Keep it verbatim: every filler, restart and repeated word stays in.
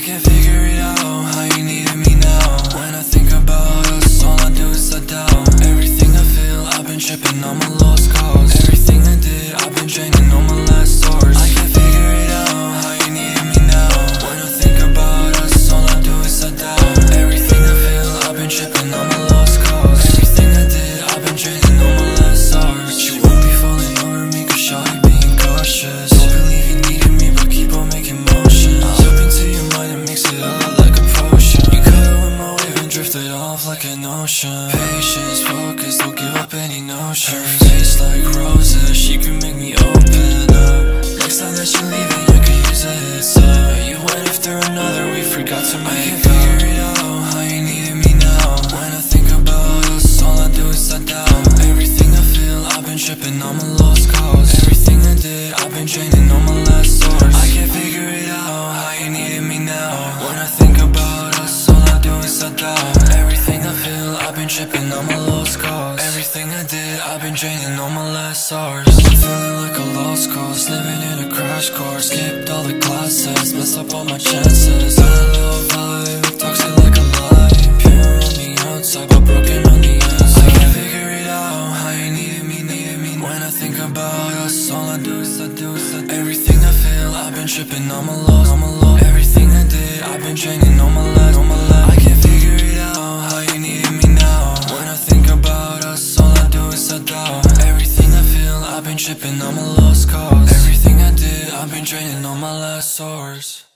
can't figure it out, how you needed me now. When I think about us, all I do is I doubt. Everything I feel, I've been tripping on my lost cause. Everything I did, I've been draining on my last source. I can't figure it out, how you needed me now. When I think about us, all I do is I doubt. Everything I feel, I've been tripping on my lost cause. Everything I did, I've been draining on my last source. You won't be falling over me, cause shawty being cautious. Don't believe you needed me, but keep on making motions. I'll jump into your mind and mix it up like a potion. You cut it with my wave and drifted off like an ocean. Patience, focus, don't give up any notion. Her face like roses, she can make me open up. Next time that you're leaving, I could use a heads up. You went after another, we forgot to make up. I can't figure it out, how you needed me now. When I think about us, all I do is I doubt. Everything I feel, I've been tripping on my lost cause. Everything I did, I've been draining on my last source. I can't figure it out, how you needed me now. When I think about us, all I do is I doubt. Everything I feel, I've been tripping on my lost cause. Everything I did, I've been draining on my last source. I'm feeling like a lost cause, living in a crash course. Skipped all the classes, messed up all my chances. Got a little vibe, toxic like a lie. Pure on the outside, but broken on the inside. I can't figure it out, how you needed me, needed me. When I think about us, all I do is I do is I do. Everything I feel, I've been tripping on my lost, on my lost. Everything I did, I've been draining on my last, on my last. I can't figure it out, how you needed me now. When I think about us, all I do is I doubt. Everything I feel, I've been tripping on my lost cause. Everything I did, I've been draining on my last source.